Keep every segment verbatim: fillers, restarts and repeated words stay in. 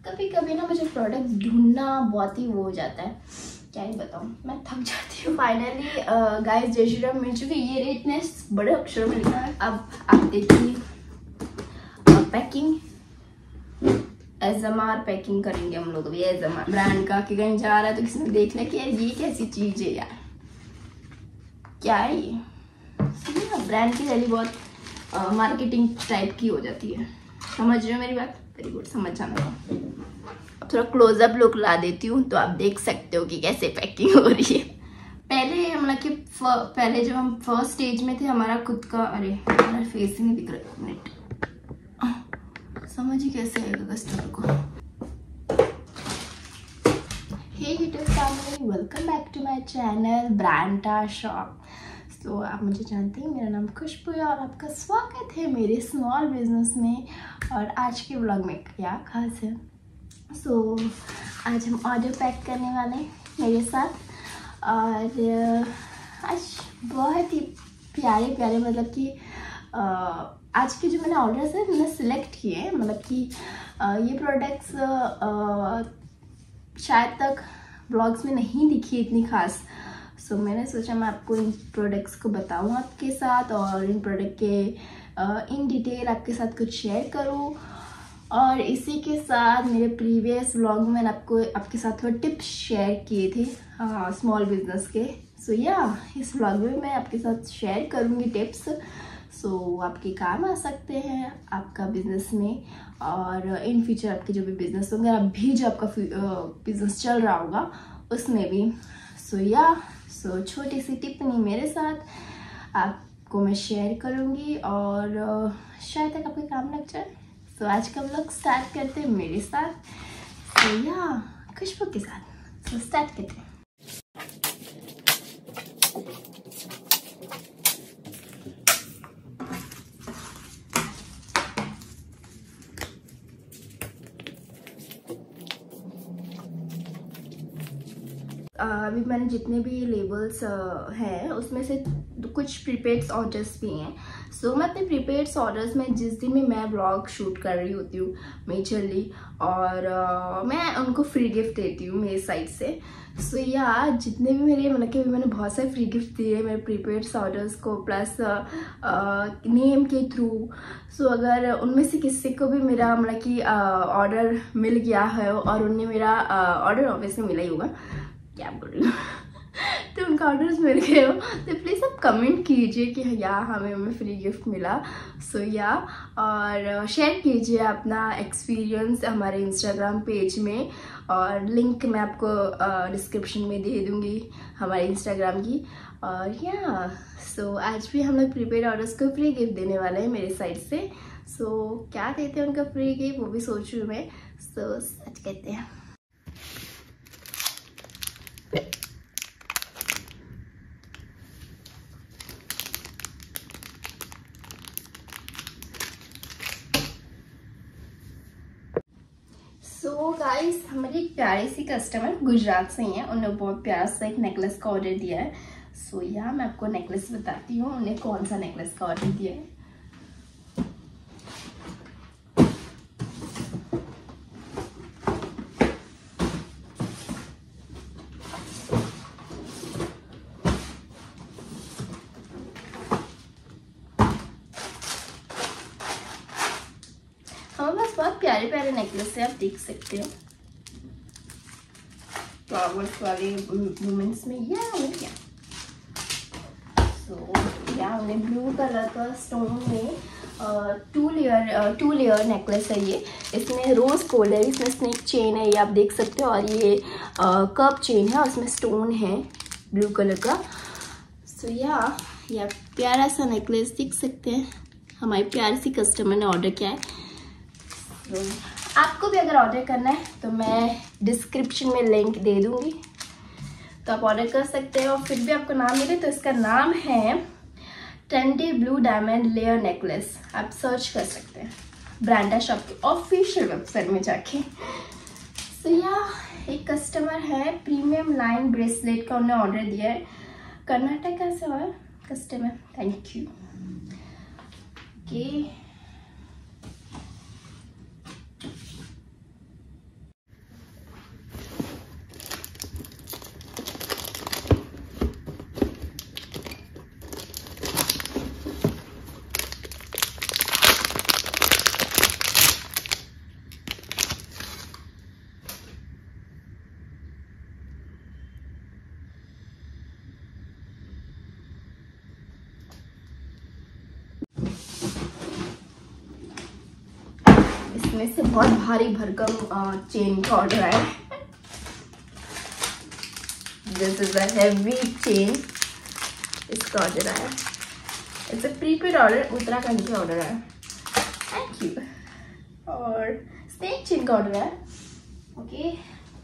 कभी कभी ना मुझे प्रोडक्ट ढूंढना बहुत ही वो हो जाता है, क्या ही बताऊँ, मैं थक जाती हूँ। फाइनली गाइस जय श्री राम मिल चुकी। ये रेट ने बड़े अक्षरों में लिखा है। अब आप देखिए packing, S M R packing करेंगे हम लोग भी। एस एम आर ब्रांड का कि कहीं जा रहा है तो किसी ने देख लिया कि यार ये कैसी चीज है यार, क्या है ये। ब्रांड की रैली बहुत मार्केटिंग टाइप की हो जाती है, समझ रहे हो मेरी बात? वेरी गुड, समझ जाना। अब थोड़ा क्लोजअप लुक ला देती हूँ तो आप देख सकते हो कि कैसे पैकिंग हो रही है। पहले मतलब कि पहले जब हम फर्स्ट स्टेज में थे हमारा खुद का, अरे हमारा फेस ही नहीं दिख रहा, मिनट समझ ही कैसे आएगा कस्टमर को। Hey YouTube family, welcome back to my channel Branda Shop. तो आप मुझे जानते हैं, मेरा नाम खुशबू है और आपका स्वागत है मेरे स्मॉल बिजनेस में। और आज के व्लॉग में क्या खास है, सो so, आज हम ऑर्डर पैक करने वाले हैं मेरे साथ। और आज बहुत ही प्यारे प्यारे मतलब कि आज के जो मैंने ऑर्डर्स है मैंने सिलेक्ट किए हैं, मतलब कि ये प्रोडक्ट्स शायद तक ब्लॉग्स में नहीं दिखी इतनी खास। सो so, मैंने सोचा मैं आपको इन प्रोडक्ट्स को बताऊं आपके साथ और इन प्रोडक्ट के इन डिटेल आपके साथ कुछ शेयर करूं। और इसी के साथ मेरे प्रीवियस व्लॉग में मैंने आपको आपके साथ थोड़े टिप्स शेयर किए थे स्मॉल बिजनेस के। सो so, या yeah, इस व्लॉग में मैं आपके साथ शेयर करूंगी टिप्स, सो so, आपके काम आ सकते हैं आपका बिजनेस में और इन फ्यूचर आपके जो भी बिजनेस होंगे, अभी जो आपका बिजनेस चल रहा होगा उसमें भी। सो so, या सो so, छोटी सी टिप्पणी मेरे साथ आपको मैं शेयर करूंगी और शायद तक आपके काम लग जाए। सो so, आज का व्लॉग स्टार्ट करते हैं मेरे साथ, सो so, या खुशबू के साथ। सो so, स्टार्ट करते हैं। अभी uh, मैंने जितने भी लेबल्स uh, हैं उसमें से कुछ प्रीपेड ऑर्डर्स भी हैं। सो so, मैं अपने प्रीपेड ऑर्डर्स में जिस दिन भी मैं ब्लॉग शूट कर रही होती हूँ मेजरली, और uh, मैं उनको फ्री गिफ्ट देती हूँ मेरी साइड से। सो so, या जितने भी मेरे मतलब कि मैंने बहुत सारे फ्री गिफ्ट दिए मेरे प्रीपेड ऑर्डर्स को, प्लस नेम के थ्रू। सो so, अगर उनमें से किसी को भी मेरा मतलब कि ऑर्डर uh, मिल गया है और उनने मेरा ऑर्डर uh, ऑब्वियसली मिला ही होगा, क्या बोल रही हूँ तो उनका ऑर्डर्स मिल गए हो तो प्लीज़ आप कमेंट कीजिए कि या हमें हमें फ्री गिफ्ट मिला। सो so, या और शेयर कीजिए अपना एक्सपीरियंस हमारे इंस्टाग्राम पेज में, और लिंक मैं आपको डिस्क्रिप्शन में दे दूँगी हमारे इंस्टाग्राम की। और या सो so, आज भी हम लोग प्रीपेड ऑर्डर्स को फ्री गिफ्ट देने वाले हैं मेरे साइड से। सो so, क्या देते हैं उनका फ्री गिफ्ट वो भी सोच रही हूँ मैं। सो so, सच कहते हैं। सो गाइस, हमारी एक प्यारी सी कस्टमर गुजरात से ही है, उन्होंने बहुत प्यारा सा एक नेकलेस का ऑर्डर दिया है। सो so, यहाँ मैं आपको नेकलेस बताती हूँ उन्हें कौन सा नेकलेस का ऑर्डर दिया है। हमारे पास बहुत प्यारे प्यारे नेकलेस है, आप देख सकते हो फ्लावर्स वाले वुमेन्स में। या क्या सो so, या उन्हें ब्लू कलर का स्टोन में two layer two layer necklace है ये। इसमें रोज गोल्ड है, इसमें स्नेक चेन है, ये आप देख सकते हो, और ये कप चेन है और इसमें स्टोन है ब्लू कलर का। सो so, या ये प्यारा सा नेकलेस देख सकते हैं, हमारी प्यारी सी कस्टमर ने ऑर्डर किया है। तो आपको भी अगर ऑर्डर करना है तो मैं डिस्क्रिप्शन में लिंक दे दूंगी, तो आप ऑर्डर कर सकते हो। फिर भी आपको नाम मिले तो इसका नाम है trendy blue diamond layer necklace, आप सर्च कर सकते हैं ब्रांडा शॉप की ऑफिशियल वेबसाइट में जाके। सो so, या एक कस्टमर है प्रीमियम लाइन ब्रेसलेट का उन्होंने ऑर्डर दिया है, कर्नाटका से और कस्टमर, थैंक यू। ओके में से बहुत भारी भरकम चेन का ऑर्डर आया है। This is a heavy chain, इसका ऑर्डर आया। It's a prepaid order, Uttarakhand का ऑर्डर आया। Thank you. और स्नेक चेन का ऑर्डर आया। ओके,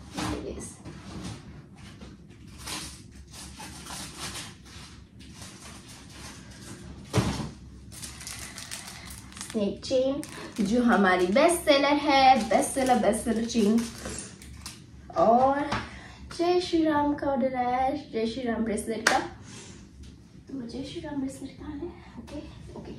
स्नेक चेन जो हमारी बेस्ट सेलर है, best seller best seller chain. और जय श्री राम का ऑर्डर आया है, जय श्री राम ब्रेसलेट का। तो जय श्री राम ब्रेसलेट कहाँ है? Okay okay.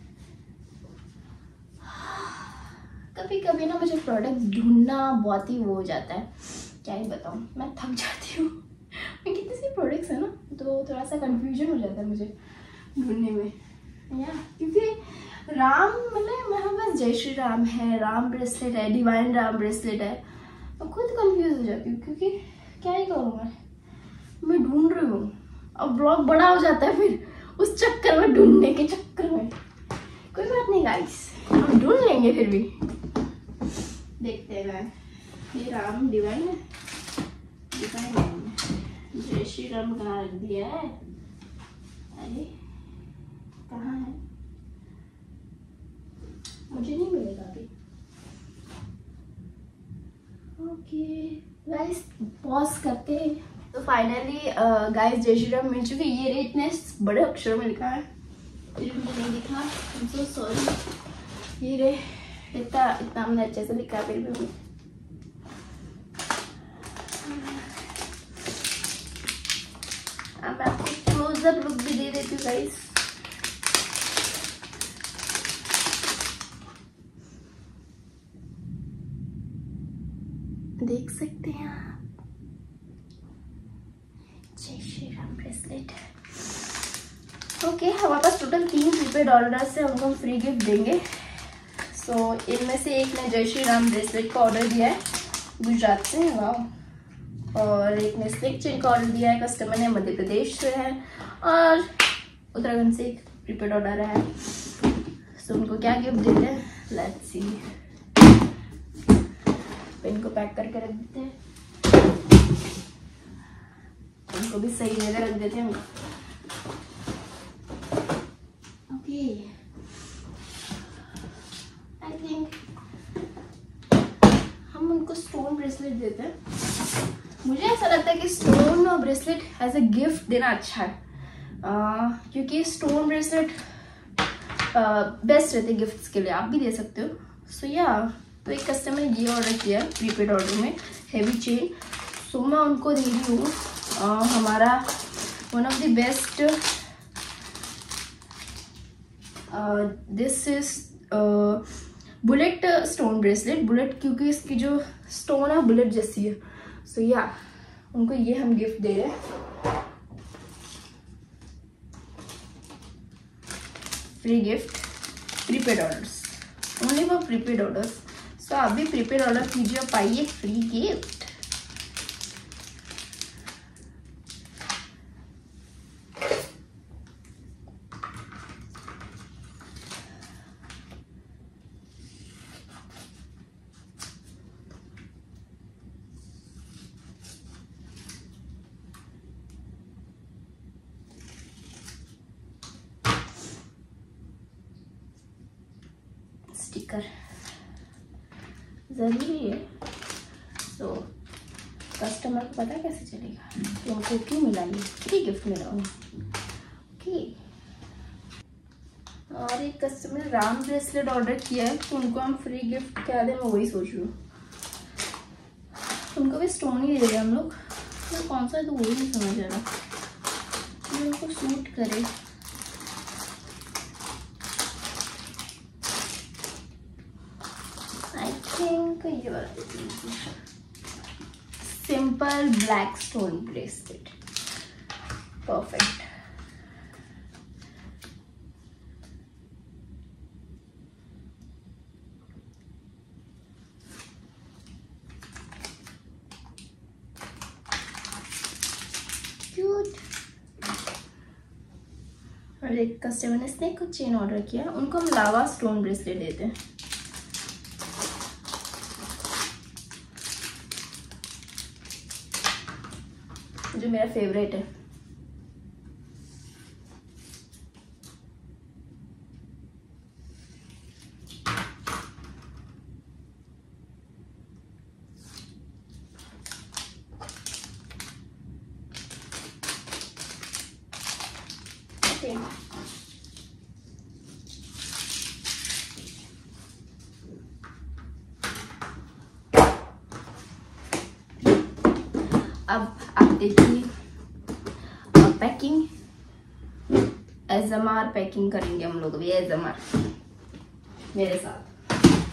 कभी कभी ना मुझे प्रोडक्ट ढूंढना बहुत ही वो हो जाता है, क्या ही बताऊँ, मैं थक जाती हूँ। मैं कितने से प्रोडक्ट्स है ना, तो थोड़ा सा कंफ्यूजन हो जाता है मुझे ढूंढने में, या क्योंकि राम मतलब मेरे पास जय श्री राम है, राम ब्रेसलेट है, डिवाइन राम ब्रेसलेट है, मैं खुद कंफ्यूज हो जाती हूँ क्योंकि क्या ही करूँ मैं मैं ढूंढ रही हूँ। अब ब्लॉग बड़ा हो जाता है फिर उस चक्कर में, ढूंढने के चक्कर में। कोई बात नहीं गाइस, हम ढूंढ लेंगे फिर भी। देखते हैं। ये राम डिवाइन है, डिवाइन है। जय श्री राम कहाँ रख दिया है? अरे कहाँ है? मुझे नहीं मिलेगा अभी। ओके गाइस, पॉज करते हैं। तो फाइनली गाइस जय श्री राम मिल चुके। ये रे इतने बड़े अक्षरों में लिखा है, मुझे नहीं दिखा, आई एम सो सॉरी। ये रे इतना इतना हमने अच्छे से लिखा है, फिर भी अब मैं आपको क्लोजअप लुक भी दे देती हूँ गाइस। देख सकते हैं आप, जय श्री राम ब्रेसलेट। ओके, हमारे पास टोटल तीन प्रीपेड ऑर्डर से हमको हम फ्री गिफ्ट देंगे। सो so, इनमें से एक ने जय श्री राम ब्रेसलेट का ऑर्डर दिया है गुजरात से, वाह। और एक ने स्नेक चेन का ऑर्डर दिया है, कस्टमर ने मध्य प्रदेश से है। और उत्तराखंड से एक प्रीपेड ऑर्डर है। सो so, उनको क्या गिफ्ट देते हैं, लेट्स सी। इनको पैक करके रख देते हैं, इनको भी सही जगह रख देते हैं। ओके, आई थिंक हम उनको स्टोन ब्रेसलेट देते हैं। मुझे ऐसा लगता है कि स्टोन और ब्रेसलेट एज ए गिफ्ट देना अच्छा है, uh, क्योंकि स्टोन ब्रेसलेट बेस्ट रहते हैं गिफ्ट्स के लिए, आप भी दे सकते हो। सो so, या yeah, तो एक कस्टमर ने ये ऑर्डर किया प्रीपेड ऑर्डर में हेवी चेन। सो मैं उनको दे रही हूँ हमारा one of the best, this is bullet stone bracelet. Bullet क्योंकि इसकी जो स्टोन है बुलेट जैसी है। सो so, या yeah, उनको ये हम गिफ्ट दे रहे हैं, free gift, prepaid orders, only for prepaid orders. So आप भी प्रीपेड ऑर्डर कीजिए और पाइए फ्री गिफ्ट। स्टिकर ज़रूरी है, तो कस्टमर को पता कैसे चलेगा कि उनको क्यों मिला, ये फ्री गिफ्ट मिला उन्हें। ओके, और एक कस्टमर ने राम ब्रेसलेट ऑर्डर किया है, तो उनको हम फ्री गिफ्ट क्या दें, मैं वही सोच रही हूँ। उनको भी स्टोन ही दे रहे हम लोग, तो कौन सा है तो वही नहीं समझ आ रहा, उनको सूट करे। ये वाला simple black stone bracelet, perfect. Cute. और एक कस्टमर ने स्नेक चेन ऑर्डर किया, उनको हम लावा स्टोन ब्रेसलेट देते हैं। जो मेरा फेवरेट है। अब आप देखिए पैकिंग, एसएमआर पैकिंग करेंगे हम लोग भी, एसएमआर मेरे साथ,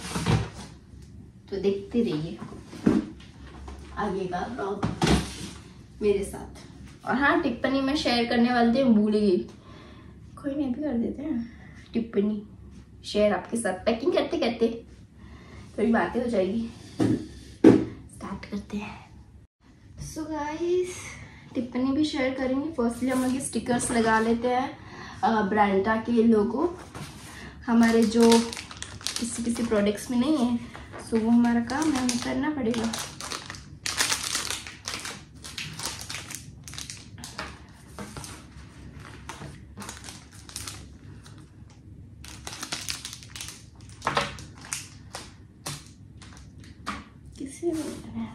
तो देखते रहिए आगे का ब्लॉग मेरे साथ। और हाँ, टिप्पणी में शेयर करने वाले थे, भूल गई, कोई नहीं भी कर देते हैं टिप्पणी शेयर आपके साथ पैकिंग करते करते, थोड़ी बातें हो जाएगी। स्टार्ट करते हैं। सो गाइस, टिप्पणी भी शेयर करेंगे। फर्स्टली हम लोग स्टिकर्स लगा लेते हैं ब्रांडा के लोगो, हमारे जो किसी किसी प्रोडक्ट्स में नहीं है, सो वो हमारा काम है, हमें करना पड़ेगा। किसी में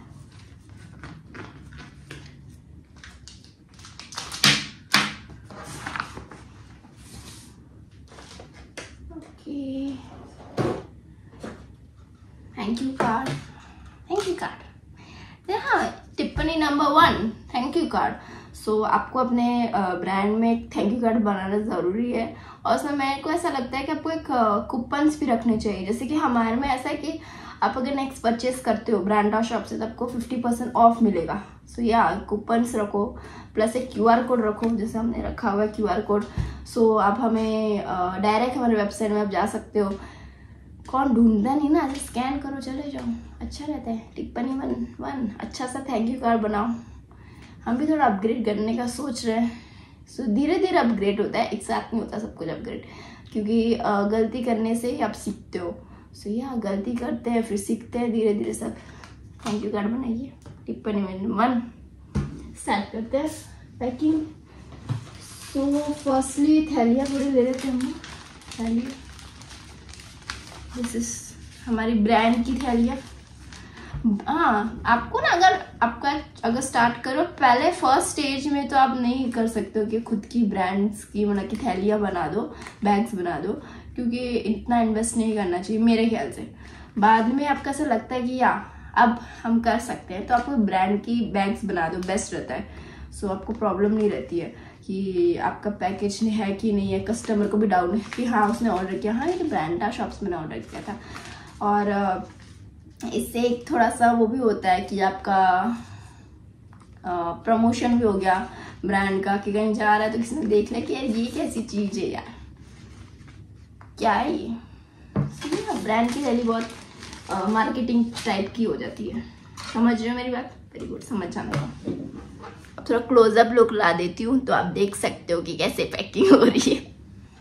thank you card, thank you card. हाँ, टिप्पणी number one, thank you card. So आपको अपने ब्रांड में एक थैंक यू कार्ड बनाना ज़रूरी है। और उसमें मेरे को ऐसा लगता है कि आपको एक कूपन्स भी रखने चाहिए। जैसे कि हमारे में ऐसा है कि आप अगर नेक्स्ट परचेस करते हो ब्रांडा शॉप से तो आपको फिफ्टी परसेंट ऑफ मिलेगा। सो या कूपन्स रखो, प्लस एक क्यू आर कोड रखो, जैसे हमने रखा हुआ है क्यू आर कोड। सो आप हमें डायरेक्ट हमारे वेबसाइट में आप जा सकते हो, कौन ढूंढता नहीं ना, स्कैन करो चले जाओ, अच्छा रहता है। टिप्पणी वन वन अच्छा सा थैंक यू कार्ड बनाओ। हम भी थोड़ा अपग्रेड करने का सोच रहे हैं। सो धीरे धीरे अपग्रेड होता है, एक साथ नहीं होता सब कुछ अपग्रेड, क्योंकि गलती करने से ही आप सीखते हो। सो या गलती करते हैं फिर सीखते हैं, धीरे धीरे सब। थैंक यू कार्ड बनाइए। टिप्पणी वन स्टार्ट करते हैं पैकिंग। सो फर्स्टली थैलियाँ थोड़ी ले लेते हैं हम। थैलियाँ, दिस इज हमारी ब्रांड की थैलियाँ। हाँ, आपको ना अगर आपका अगर स्टार्ट करो पहले फर्स्ट स्टेज में, तो आप नहीं कर सकते हो कि खुद की ब्रांड्स की मतलब की थैलियाँ बना दो, बैग्स बना दो, क्योंकि इतना इन्वेस्ट नहीं करना चाहिए मेरे ख्याल से। बाद में आपका ऐसा लगता है कि या अब हम कर सकते हैं, तो आपको ब्रांड की बैग्स बना दो, बेस्ट रहता है। सो so, आपको प्रॉब्लम नहीं रहती है कि आपका पैकेज है कि नहीं है। कस्टमर को भी डाउट है कि हाँ उसने ऑर्डर किया, हाँ ये ब्रांडा शॉप्स में ऑर्डर किया था। और इससे एक थोड़ा सा वो भी होता है कि आपका प्रमोशन भी हो गया ब्रांड का, कि कहीं जा रहा है तो किसी ने देख लिया कि यार ये कैसी चीज़ है, यार क्या है ये। ब्रांड की थैली बहुत मार्केटिंग टाइप की हो जाती है। समझ रहे हो मेरी बात? वेरी गुड, समझ जाना। अब थोड़ा क्लोजअप लुक ला देती हूँ तो आप देख सकते हो कि कैसे पैकिंग हो रही है।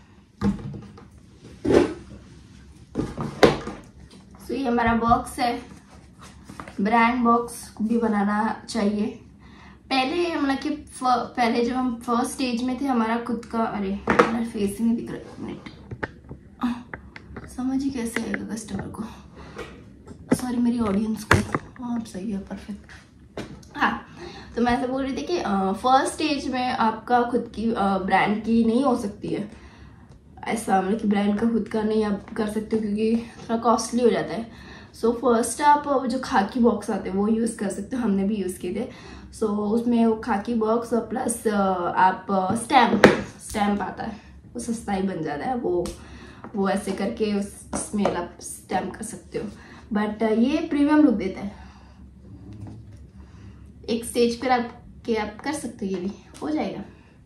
तो ये हमारा बॉक्स है, ब्रांड बॉक्स भी बनाना चाहिए। पहले मतलब कि पहले जब हम फर्स्ट स्टेज में थे, हमारा खुद का, अरे हमारा फेस ही नहीं दिख रहा, मिनट, समझ ही कैसे आएगा कस्टमर को, सॉरी मेरी ऑडियंस को। हाँ सही है, परफेक्ट। हाँ, तो मैं ऐसे बोल रही थी कि फर्स्ट स्टेज में आपका खुद की ब्रांड की नहीं हो सकती है, ऐसा मतलब कि ब्रांड का खुद का नहीं आप कर सकते हो, क्योंकि थोड़ा कॉस्टली हो जाता है। सो so, फर्स्ट आप जो खाकी बॉक्स आते हैं वो यूज़ कर सकते हो, हमने भी यूज़ किए थे। सो so, उसमें वो खाकी बॉक्स और प्लस आप स्टैम्प स्टैम्प आता है, वो सस्ता ही बन जाता है, वो वो ऐसे करके उसमें आप स्टैम्प कर सकते हो। बट ये प्रीमियम लुक देता है। एक स्टेज पर आप के आप कर सकते हो, ये भी हो जाएगा।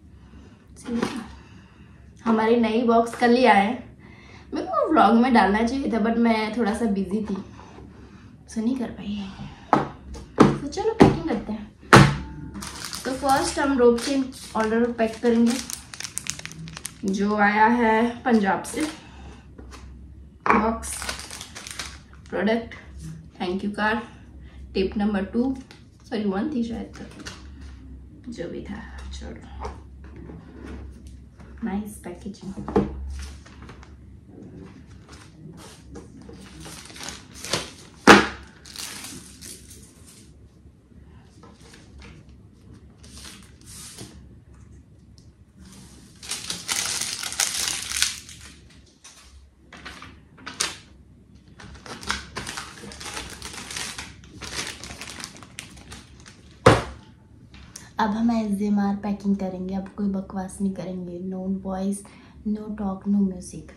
हमारी नई बॉक्स कल ही आए, मेरे को व्लॉग में डालना चाहिए था बट मैं थोड़ा सा बिजी थी, सो नहीं कर पाई। तो चलो पैकिंग करते हैं। तो फर्स्ट हम रोप के ऑर्डर पैक करेंगे, जो आया है पंजाब से। Box, product, thank you card, tip number two, sorry one थी शायद तक, जो भी था छोड़ो। Nice packaging. अब हम एस एम आर पैकिंग करेंगे, अब कोई बकवास नहीं करेंगे। No voice, no talk, no music.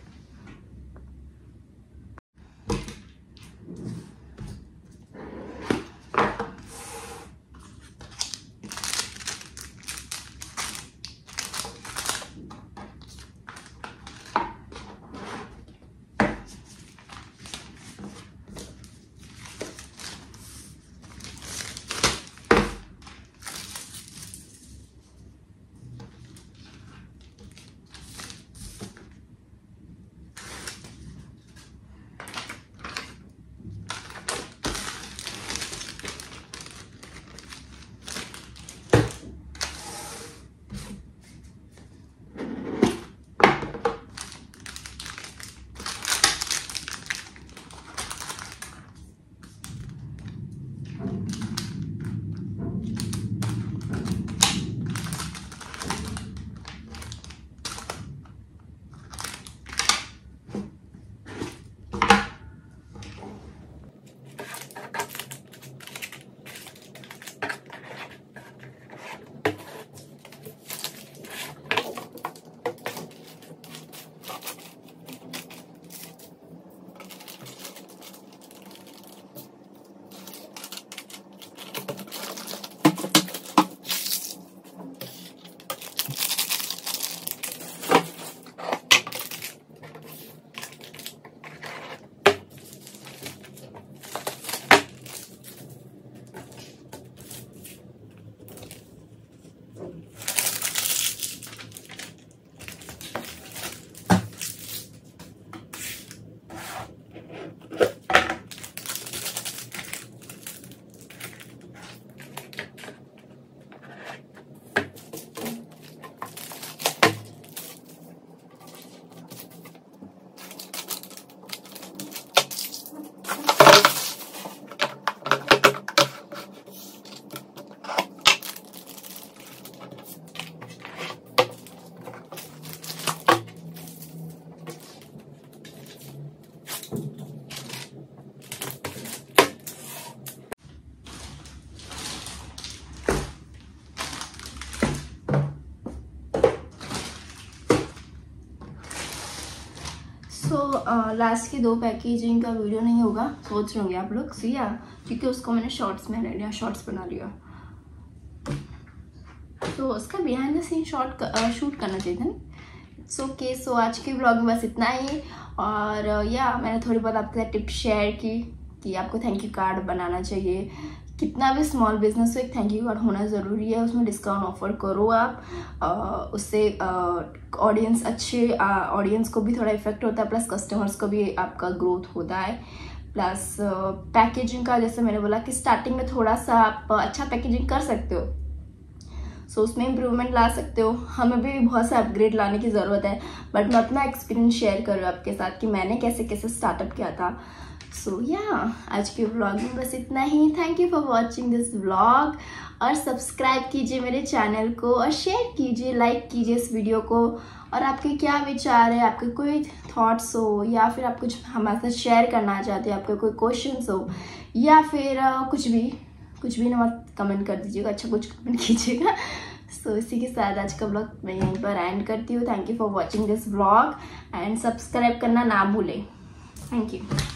So last की दो पैकेजिंग का वीडियो नहीं होगा, सोच रहे होंगे आप लोग, सी या क्योंकि उसको मैंने शॉर्ट्स में ले लिया, शॉर्ट्स बना लिया। तो उसका behind the scene short shoot करना चाहिए था ना। सो ओके, सो आज के ब्लॉग में बस इतना ही। और या uh, मैंने थोड़ी बहुत आपके साथ टिप्स शेयर की कि आपको थैंक यू कार्ड बनाना चाहिए। कितना भी स्मॉल बिजनेस हो, एक थैंक यू कार्ड होना ज़रूरी है। उसमें डिस्काउंट ऑफर करो आप, आ, उससे ऑडियंस अच्छे ऑडियंस को भी थोड़ा इफेक्ट होता है, प्लस कस्टमर्स को भी आपका ग्रोथ होता है। प्लस पैकेजिंग का जैसे मैंने बोला कि स्टार्टिंग में थोड़ा सा आप अच्छा पैकेजिंग कर सकते हो, सो so, उसमें इम्प्रूवमेंट ला सकते हो। हमें भी बहुत सा अपग्रेड लाने की ज़रूरत है, बट मैं अपना एक्सपीरियंस शेयर कर रही हूँ आपके साथ कि मैंने कैसे कैसे स्टार्टअप किया था। सो so, या yeah, आज के व्लॉग में बस इतना ही। Thank you for watching this vlog, और सब्सक्राइब कीजिए मेरे चैनल को, और शेयर कीजिए, लाइक कीजिए इस वीडियो को। और आपके क्या विचार है, आपके कोई थॉट्स हो, या फिर आप कुछ हमारे साथ शेयर करना चाहते हो, आपके कोई क्वेश्चंस हो, या फिर uh, कुछ भी कुछ भी ना मत कमेंट कर दीजिएगा, अच्छा कुछ कमेंट कीजिएगा। सो so, इसी के साथ आज का ब्लॉग मैं यहीं पर एंड करती हूँ। Thank you for watching this blog, and subscribe करना ना भूलें। Thank you.